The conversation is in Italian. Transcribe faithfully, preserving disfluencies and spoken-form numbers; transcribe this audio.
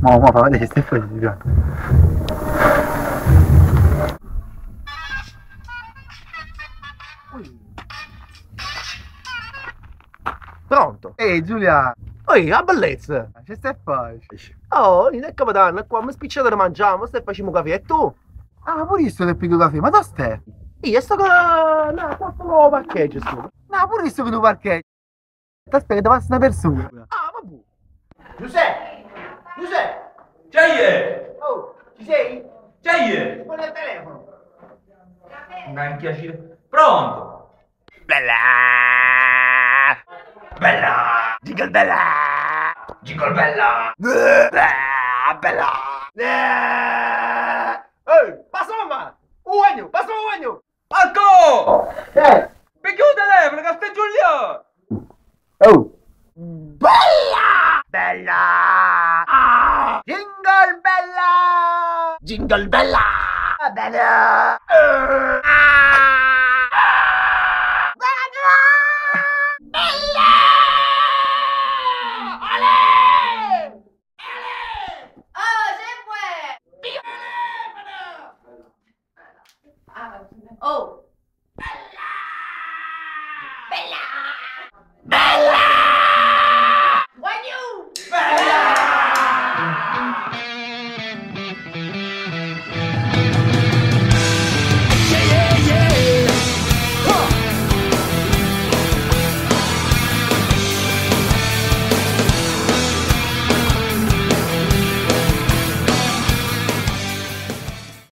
Ma, ma, fa vedere, stai fuori, già. Pronto? Ehi, Giulia! Oi, la bellezza! Che stai facendo? Oh, non è capitano, qua mi spicciate da mangiare, ma stai facendo caffè e tu? Ah, pure io sto che piglio caffè, ma dove stai? Io sto che... no, qua con parcheggio, su. No, pure io sto che tu parcheggio. Aspetta che ti passa una persona. Ah, vabbè. Giuseppe! Giuseppe! C'è! Oh, ci sei? C'è! Rispondi al telefono. Anche ci... Pronto! Bella! Bella! Jingle bella! Jingle bella! Bella! Bella! Ehi, passa mamma! Uogno, passa uogno! Marco! Eh! Perché un telefono che stai Giulia? Oh! Bella! Bella! Ah! Jingle bella! Jingle bella! Bella! Uh, ah! Bella! Bella! Ale! Ale! Oh, se fue. Dio! Oh. Bella! Bella!